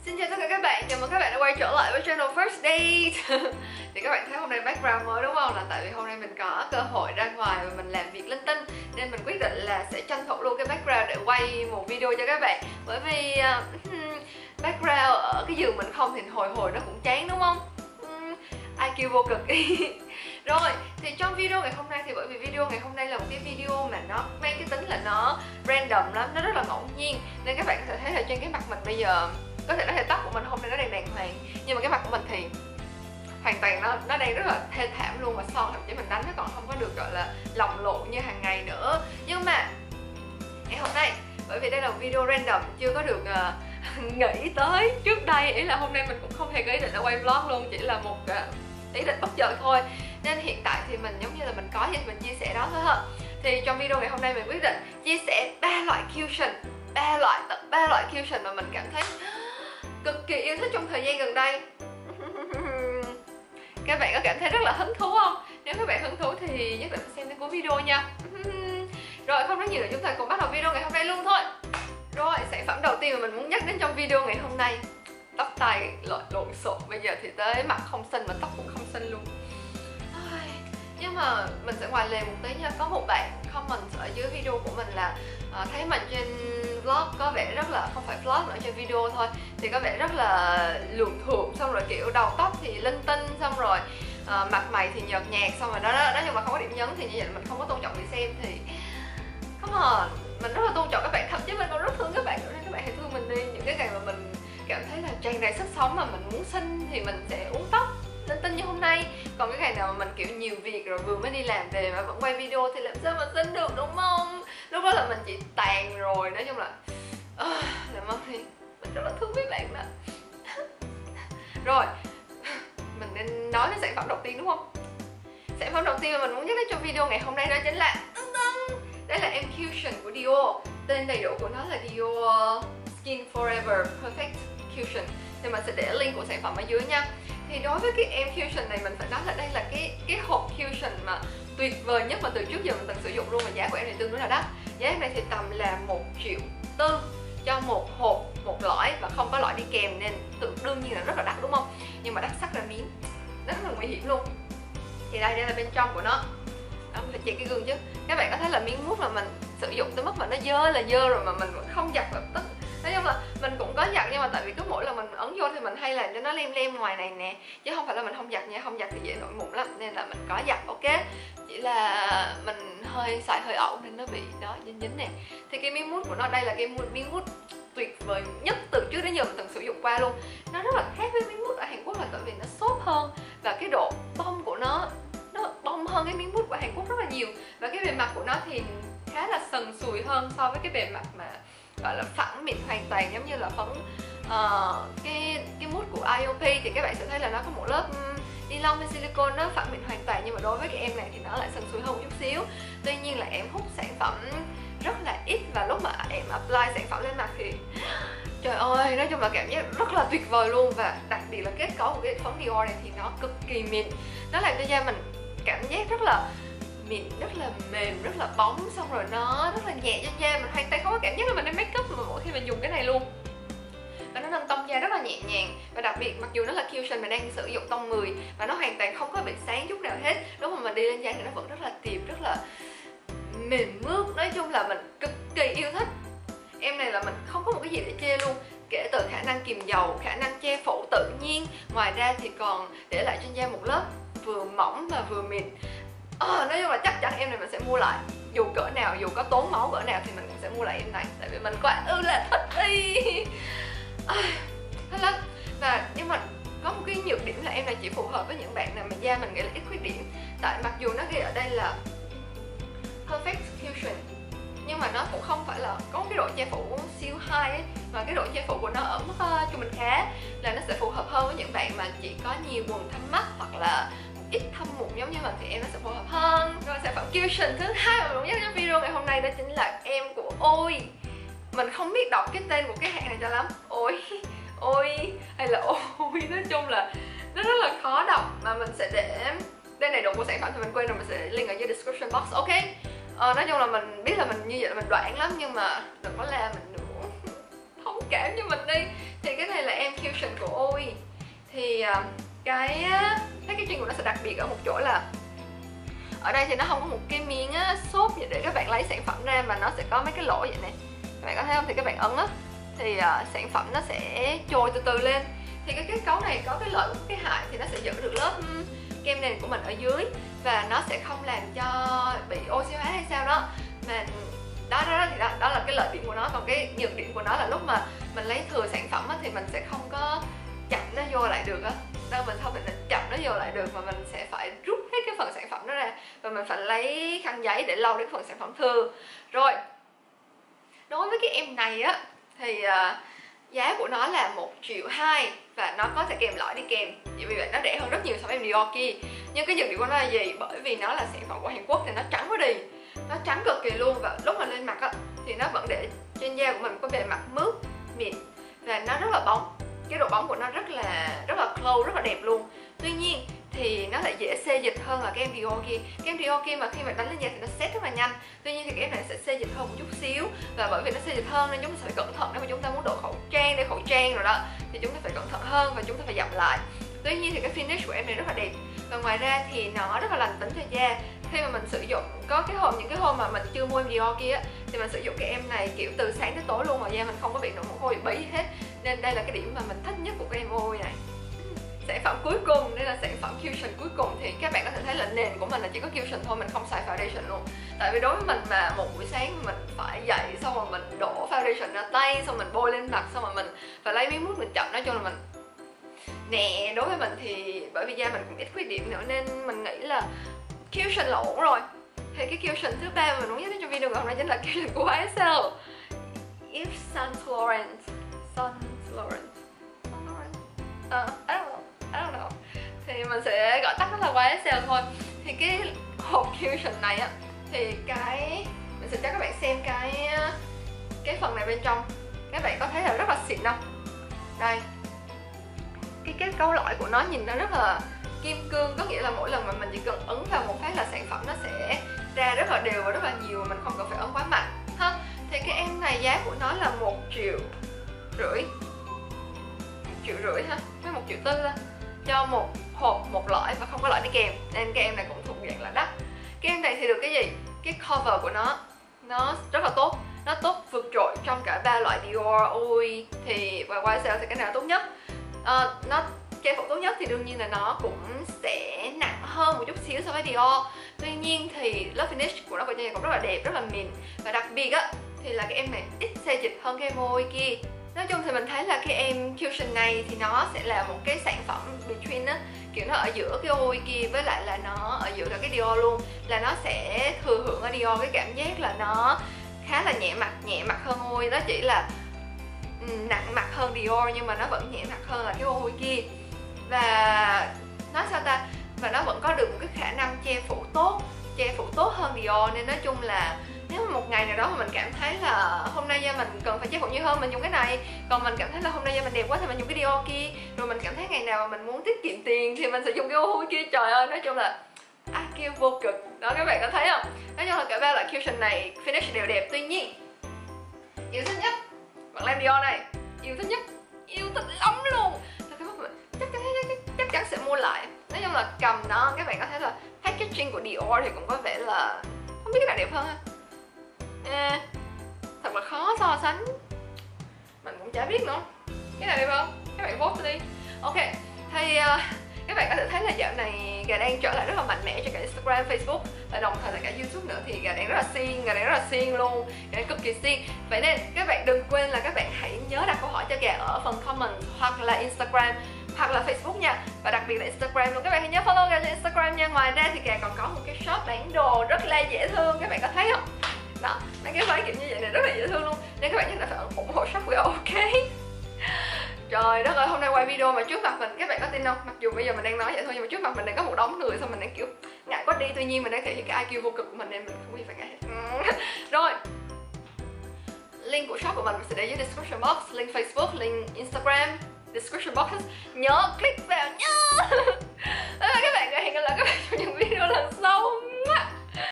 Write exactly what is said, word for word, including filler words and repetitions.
Xin chào tất cả các bạn, chào mừng các bạn đã quay trở lại với channel First Date. Thì các bạn thấy hôm nay background mới đúng không? Là tại vì hôm nay mình có cơ hội ra ngoài và mình làm việc linh tinh, nên mình quyết định là sẽ tranh thủ luôn cái background để quay một video cho các bạn. Bởi vì uh, background ở cái giường mình không thì hồi hồi nó cũng chán đúng không? Uh, i kiu vô cực. Rồi, thì trong video ngày hôm nay thì bởi vì video ngày hôm nay là một cái video mà nó mang cái tính là nó random lắm, nó rất là ngẫu nhiên. Nên các bạn có thể thấy là trên cái mặt mình bây giờ, có thể nói là tóc của mình hôm nay nó đang đàng hoàng, nhưng mà cái mặt của mình thì hoàn toàn nó nó đang rất là thê thảm luôn, và son thậm chí mình đánh nó còn không có được gọi là lồng lộn như hàng ngày nữa. Nhưng mà ngày hôm nay, bởi vì đây là một video random, chưa có được uh, nghĩ tới trước đây, ý là hôm nay mình cũng không hề có ý định là quay vlog luôn, chỉ là một uh, ý định bất chợt thôi. Nên hiện tại thì mình giống như là mình có gì thì mình chia sẻ đó thôi ha. Thì trong video ngày hôm nay mình quyết định chia sẻ ba loại cushion, ba loại tận ba loại cushion mà mình cảm thấy cực kỳ yêu thích trong thời gian gần đây. Các bạn có cảm thấy rất là hứng thú không? Nếu các bạn hứng thú thì nhất định phải xem đến cuối video nha. Rồi không nói nhiều nữa, chúng ta cùng bắt đầu video ngày hôm nay luôn thôi. Rồi, sản phẩm đầu tiên mà mình muốn nhắc đến trong video ngày hôm nay, tóc tai lộn xộn, bây giờ thì tới mặt không xinh mà tóc cũng không xinh luôn. Nhưng mà mình sẽ ngoài lề một tí nha. Có một bạn comment ở dưới video của mình là uh, thấy mình trên vlog có vẻ rất là, không phải vlog nữa, trên video thôi, thì có vẻ rất là luồn thuộm, xong rồi kiểu đầu tóc thì linh tinh, xong rồi uh, mặt mày thì nhợt nhạt, xong rồi đó đó, đó nhưng mà không có điểm nhấn thì như vậy mình không có tôn trọng người xem. Thì come on, mình rất là tôn trọng các bạn, thậm chí mình còn rất thương các bạn nữa, nên các bạn hãy thương mình đi. Những cái ngày mà mình cảm thấy là tràn đầy sức sống mà mình muốn xinh thì mình sẽ uống tóc linh tinh như hôm nay. Còn cái ngày nào mà mình kiểu nhiều việc rồi vừa mới đi làm về mà vẫn quay video thì làm sao mà xinh được, đúng không? Lúc đó là mình chỉ tàn rồi. Nói chung là uh, làm ơn thì mình rất là thương mấy bạn đó. Rồi, mình nên nói đến sản phẩm đầu tiên đúng không? Sản phẩm đầu tiên mà mình muốn nhắc đến trong video ngày hôm nay đó chính là đây là em Cushion của Dior. Tên đầy đủ của nó là Dior Skin Forever Perfect Cushion. Thì mình sẽ để link của sản phẩm ở dưới nha. Thì đối với cái em Cushion này, mình phải nói là đây là cái cái hộp Cushion mà tuyệt vời nhất mà từ trước giờ mình từng sử dụng luôn, và giá của em này tương đối là đắt. Giá em này thì tầm là một triệu tư cho một hộp, một lõi, và không có lõi đi kèm nên tự đương nhiên là rất là đắt đúng không? Nhưng mà đắt sắc ra miếng, rất là nguy hiểm luôn. Thì đây, đây là bên trong của nó. Đó, mình phải check cái gương chứ. Các bạn có thấy là miếng mút mà mình sử dụng tới mức mà nó dơ là dơ rồi mà mình vẫn không giặt lập tức. Nói chung là mình cũng có giặt, nhưng mà tại vì cứ mỗi lần mình ấn vô thì mình hay làm cho nó lem lem ngoài này nè, chứ không phải là mình không giặt nha. Không giặt thì dễ nổi mụn lắm, nên là mình có giặt, ok. Chỉ là mình hơi xài hơi ẩu nên nó bị đó dính dính nè. Thì cái miếng mút của nó, đây là cái miếng mút tuyệt vời nhất từ trước đến giờ mình từng sử dụng qua luôn. Nó rất là khác với miếng mút ở Hàn Quốc là tại vì nó xốp hơn, và cái độ bong của nó nó bong hơn cái miếng mút của Hàn Quốc rất là nhiều. Và cái bề mặt của nó thì khá là sần sùi hơn so với cái bề mặt mà gọi là phẳng mịn hoàn toàn, giống như là phấn uh, cái cái mút của i o pê. Thì các bạn sẽ thấy là nó có một lớp um, ni lông hay silicone, nó phẳng mịn hoàn toàn, nhưng mà đối với cái em này thì nó lại sần sùi hơn một chút xíu. Tuy nhiên là em hút sản phẩm rất là ít, và lúc mà em apply sản phẩm lên mặt thì trời ơi, nói chung là cảm giác rất là tuyệt vời luôn. Và đặc biệt là kết cấu của cái phấn Dior này thì nó cực kỳ mịn, nó làm cho da mình cảm giác rất là mịn, rất là mềm, rất là bóng, xong rồi nó rất là nhẹ cho da. Mình hoàn toàn không có cảm giác là mình đang make up mà mỗi khi mình dùng cái này luôn. Và nó nâng tông da rất là nhẹ nhàng. Và đặc biệt mặc dù nó là cushion mà đang sử dụng tông mười, và nó hoàn toàn không có bị sáng chút nào hết, lúc mà mình đi lên da thì nó vẫn rất là tiệp, rất là mềm mướt. Nói chung là mình cực kỳ yêu thích em này, là mình không có một cái gì để chê luôn. Kể từ khả năng kiềm dầu, khả năng che phủ tự nhiên, ngoài ra thì còn để lại trên da một lớp vừa mỏng và vừa mịn. À, nói chung là chắc chắn em này mình sẽ mua lại, dù cỡ nào, dù có tốn máu cỡ nào thì mình cũng sẽ mua lại em này, tại vì mình quá ư là thích đi. À, thích lắm. Và nhưng mà có một cái nhược điểm là em này chỉ phù hợp với những bạn nào mà da mình nghĩ là ít khuyết điểm. Tại mặc dù nó ghi ở đây là perfect cushion, nhưng mà nó cũng không phải là có cái độ che phủ siêu high ấy, mà cái độ che phủ của nó ở mức uh, trung bình khá, là nó sẽ phù hợp hơn với những bạn mà chỉ có nhiều quầng thâm mắt hoặc là ít thâm mụn giống như mình, thì em nó sẽ phù hợp hơn. Rồi sản phẩm cushion thứ hai mà mình muốn nhắc trong video ngày hôm nay đó chính là em của Oi. Mình không biết đọc cái tên của cái hãng này cho lắm, Oi, Oi hay là Oi, nói chung là nó rất là khó đọc. Mà mình sẽ để đây đầy đủ của sản phẩm thì mình quên rồi, mình sẽ để link ở dưới description box, ok. Ờ, nói chung là mình biết là mình như vậy là mình đoạn lắm, nhưng mà đừng có la mình nữa, thông cảm cho mình đi. Thì cái này là em uh, cái packaging của nó sẽ đặc biệt ở một chỗ là ở đây thì nó không có một cái miếng xốp để các bạn lấy sản phẩm ra, mà nó sẽ có mấy cái lỗ vậy nè, các bạn có thấy không? Thì các bạn ấn á thì uh, sản phẩm nó sẽ trôi từ từ lên. Thì cái kết cấu này có cái lợi cũng cái hại, thì nó sẽ giữ được lớp kem nền của mình ở dưới và nó sẽ không làm cho bị oxy hóa hay sao đó. Mà đó đó thì đó, đó là cái lợi điểm của nó. Còn cái nhược điểm của nó là lúc mà mình lấy thừa sản phẩm á, thì mình sẽ không có chậm nó vô lại được á. Đâu mình không thể chậm nó vô lại được, mà mình sẽ phải rút hết cái phần sản phẩm đó ra và mình phải lấy khăn giấy để lau đến phần sản phẩm thừa. Rồi đối với cái em này á thì uh, giá của nó là một triệu hai và nó có thể kèm lõi đi kèm, vì vậy nó rẻ hơn rất nhiều so với em Dior kia. Nhưng cái nhược điểm của nó là gì? Bởi vì nó là sản phẩm của Hàn Quốc thì nó trắng quá đi, nó trắng cực kỳ luôn, và lúc mà lên mặt á thì nó vẫn để trên da của mình có bề mặt mướt mịn và nó rất là bóng. Cái độ bóng của nó rất là rất là glow, rất là đẹp luôn. Tuy nhiên thì nó lại dễ xê dịch hơn là cái em Dior kia. Cái em Dior kia mà khi mà đánh lên da thì nó set rất là nhanh. Tuy nhiên thì cái em này sẽ xê dịch hơn một chút xíu, và bởi vì nó xê dịch hơn nên chúng ta phải cẩn thận. Nếu mà chúng ta muốn độ khẩu trang, để khẩu trang rồi đó thì chúng ta phải cẩn thận hơn và chúng ta phải dặm lại. Tuy nhiên thì cái finish của em này rất là đẹp, và ngoài ra thì nó rất là lành tính cho da. Khi mà mình sử dụng có cái hôm những cái hôm mà mình chưa mua em Dior kia thì mình sử dụng cái em này kiểu từ sáng tới tối luôn, mà da mình không có bị nổi mồ hôi bí hết. Nên đây là cái điểm mà mình thích nhất của cái em ôi này. Sản phẩm cuối cùng, đây là sản phẩm cushion cuối cùng, thì các bạn có thể thấy là nền của mình là chỉ có cushion thôi, mình không xài foundation luôn. Tại vì đối với mình mà một buổi sáng mình phải dậy xong rồi mình đổ foundation ra tay, xong mình bôi lên mặt, xong rồi mình phải lấy miếng mút mình chậm, nói chung là mình nè, đối với mình thì bởi vì da mình cũng ít khuyết điểm nữa nên mình nghĩ là cushion là ổn rồi. Thì cái cushion thứ ba mà mình muốn nhắc đến trong video ngày hôm nay chính là cushion của Y S L, Yves Saint Laurent. Saint Laurent. Saint Laurent. Uh, I don't know. I don't know. Thì mình sẽ gọi tắt nó là Y S L thôi. Thì cái hộp cushion này á, thì cái mình sẽ cho các bạn xem cái cái phần này bên trong. Các bạn có thấy là rất là xịn không? Đây. Cái kết cấu lõi của nó nhìn nó rất là kim cương, có nghĩa là mỗi lần mà mình chỉ cần ấn vào một phát là sản phẩm nó sẽ ra rất là đều và rất là nhiều, mà mình không cần phải ấn quá mạnh ha. Thì cái em này giá của nó là một triệu rưỡi, một triệu rưỡi ha, với một triệu tư cho một hộp một lõi và không có lõi đi kèm, nên cái em này cũng thuộc dạng là đắt. Cái em này thì được cái gì? Cái cover của nó nó rất là tốt, nó tốt vượt trội trong cả ba loại Dior, Oi thì và Y S L thì cái nào tốt nhất. À, nó che phủ tốt nhất thì đương nhiên là nó cũng sẽ nặng hơn một chút xíu so với Dior. Tuy nhiên thì lớp finish của nó cũng rất là đẹp, rất là mịn, và đặc biệt á thì là cái em này ít xê dịch hơn cái em Oi kia. Nói chung thì mình thấy là cái em cushion này thì nó sẽ là một cái sản phẩm between á, kiểu nó ở giữa cái Oi kia với lại là nó ở giữa cả cái Dior luôn, là nó sẽ thừa hưởng ở Dior cái cảm giác là nó khá là nhẹ mặt, nhẹ mặt hơn Oi. Đó chỉ là nặng mặt hơn Dior nhưng mà nó vẫn nhẹ mặt hơn là cái Oi kia. Và nói sao ta, và nó vẫn có được một cái khả năng che phủ tốt, che phủ tốt hơn Dior. Nên nói chung là nếu mà một ngày nào đó mà mình cảm thấy là hôm nay da mình cần phải che phủ nhiều hơn, mình dùng cái này. Còn mình cảm thấy là hôm nay da mình đẹp quá thì mình dùng cái Dior kia. Rồi mình cảm thấy ngày nào mà mình muốn tiết kiệm tiền thì mình sẽ dùng cái Oi kia. Trời ơi, nói chung là ai kêu vô cực. Đó, các bạn có thấy không? Nói chung là cả ba loại cushion này finish đều đẹp. Tuy nhiên yêu thích nhất bạn làm Dior này, yêu thích nhất, yêu thích lắm luôn là cái mắt mình chắc chắn, chắc, chắc chắn sẽ mua lại. Nói chung là cầm nó, các bạn có thấy là packaging của Dior thì cũng có vẻ là không biết cái nào đẹp hơn ha. À, thật là khó so sánh, mình cũng chả biết nữa cái nào đẹp hơn. Các bạn vote đi. Ok, thì uh, các bạn có thể thấy là dạo này Gà đang trở lại rất là mạnh mẽ cho cả Instagram, Facebook và đồng thời là cả YouTube nữa. Thì Gà đang rất là siêng, Gà đang rất là siêng luôn, Gà đang cực kỳ siêng. Vậy nên các bạn đừng quên là các bạn hãy nhớ đặt câu hỏi cho Gà ở phần comment hoặc là Instagram hoặc là Facebook nha. Và đặc biệt là Instagram luôn, các bạn hãy nhớ follow Gà trên Instagram nha. Ngoài ra thì Gà còn có một cái shop bán đồ rất là dễ thương, các bạn có thấy không? Đó, mấy cái váy kiểu như vậy này rất là dễ thương luôn, nên các bạn nhất là phải ủng hộ shop của Gà, ok? Trời đất ơi, hôm nay quay video mà trước mặt mình, các bạn có tin không? Mặc dù bây giờ mình đang nói vậy thôi nhưng mà trước mặt mình đang có một đống người, xong mình đang kiểu ngại quá đi. Tuy nhiên mình đang thể hiện cái i kiu vô cực của mình nên mình không có gì phải ngại hết. Rồi, link của shop của mình sẽ để dưới description box, link Facebook, link Instagram, description box. Nhớ click vào nhớ. Đó là các bạn, hẹn gặp lại các bạn trong những video lần sau.